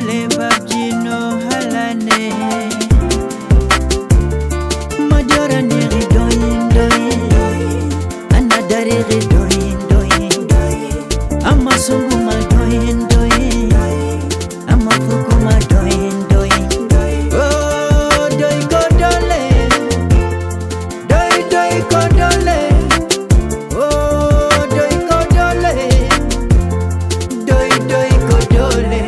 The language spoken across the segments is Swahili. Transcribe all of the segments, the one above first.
kodole babjino halane Majora neri doin doin Anadari doin doin Amma sunguma doin doin Amma fukuma doin doin Oh doi kodole Doi kodole Oh doi kodole Doi kodole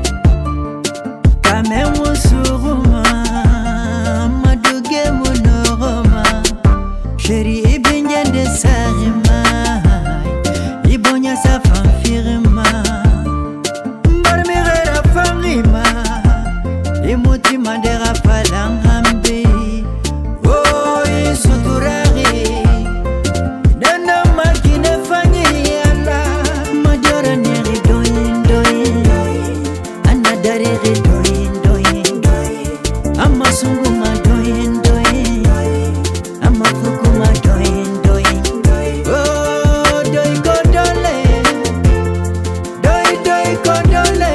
Kame musuruma Maduge munoroma Chéri ibinyende sarima Ibonya sa fanfirima Marmirera fanrima Imuti mandera palangambi Oh isuturari Nana makine fanyi ala Majora neri doin doin Anadari doin doin Amma sunguma doin doin Amma fukuma doin doin Oh doi kodole Doi kodole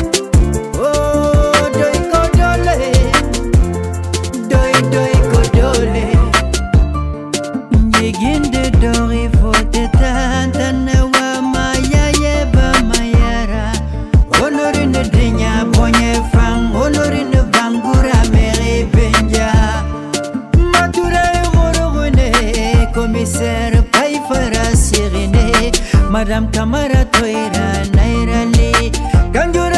Oh doi kodole Doi kodole Njiginde dori fote tantana wa maya yeba mayara Honorine dinya bonye fang Honorine bangura mere benja Matura yorogune Commissaire Paifara Sirine Madame Kamara Toira Nairali Ganjura